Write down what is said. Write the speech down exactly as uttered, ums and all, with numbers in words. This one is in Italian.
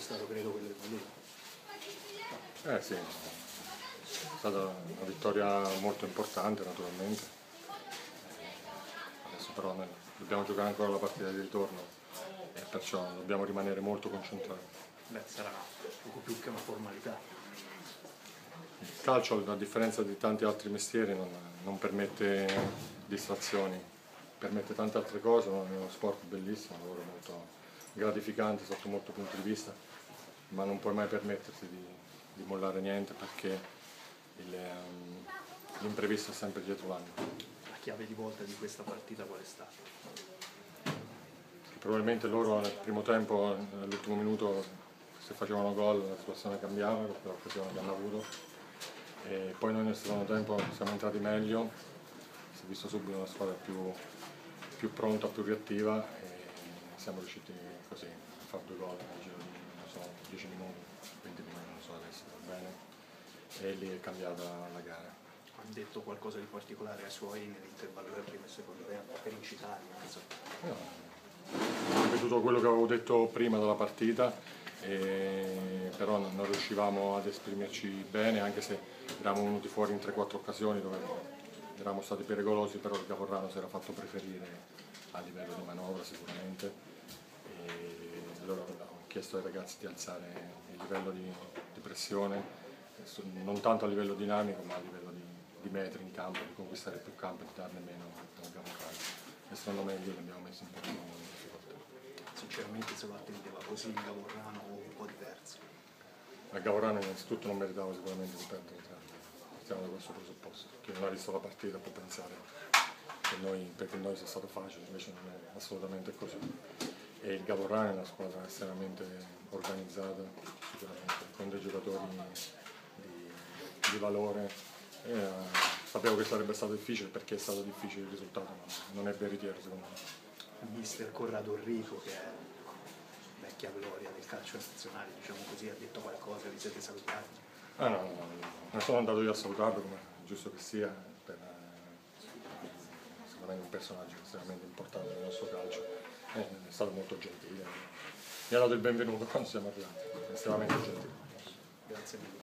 stato credo quello di Padula. Eh sì, è stata una vittoria molto importante naturalmente, adesso però noi dobbiamo giocare ancora la partita di ritorno e perciò dobbiamo rimanere molto concentrati. Beh, sarà poco più che una formalità. Il calcio, a differenza di tanti altri mestieri, non, non permette distrazioni, permette tante altre cose, è uno sport bellissimo, un lavoro molto gratificante sotto molti punti di vista, ma non puoi mai permetterti di, di mollare niente perché um, l'imprevisto è sempre dietro l'angolo. La chiave di volta di questa partita qual è stata? Probabilmente loro nel primo tempo, nell'ultimo minuto, se facevano gol la situazione cambiava per l'occasione che hanno avuto. E poi noi nel secondo tempo siamo entrati meglio, si è visto subito una squadra più, più pronta, più reattiva e siamo riusciti così a fare due gol nel giro di non so, dieci minuti, venti minuti, non so adesso, va bene, e lì è cambiata la gara. Ha detto qualcosa di particolare ai suoi nell'intervallo del primo e secondo tempo, per incitarli? No, ho ripetuto quello che avevo detto prima della partita, e però non riuscivamo ad esprimerci bene, anche se eravamo venuti fuori in tre quattro occasioni dove eravamo stati pericolosi, però il Gavorrano si era fatto preferire a livello di manovra sicuramente, e allora ho chiesto ai ragazzi di alzare il livello di, di pressione, non tanto a livello dinamico ma a livello di, di metri in campo, di conquistare più campo e di darne meno al Gavorrano, e secondo me lì l'abbiamo messo un po' più in difficoltà. Sinceramente se lo attendeva così il Gavorrano o un po' diverso? A Gavorrano innanzitutto non meritava sicuramente di perdere tre, partiamo da questo presupposto. Chi non ha visto la partita può pensare che noi, per noi sia stato facile, invece non è assolutamente così. E il Gavorrano è una squadra estremamente organizzata, sicuramente, con dei giocatori di, di valore. E, uh, sapevo che sarebbe stato difficile perché è stato difficile il risultato, ma non è veritiero secondo me. Mister Corrado Enrico, che è vecchia gloria del calcio nazionale, diciamo così, ha detto qualcosa, vi siete salutati? Ah no, no, non sono andato io a salutarlo, come è giusto che sia, per, sicuramente un personaggio estremamente importante nel nostro calcio, è stato molto gentile, mi ha dato il benvenuto quando siamo arrivati, estremamente gentile. Grazie mille.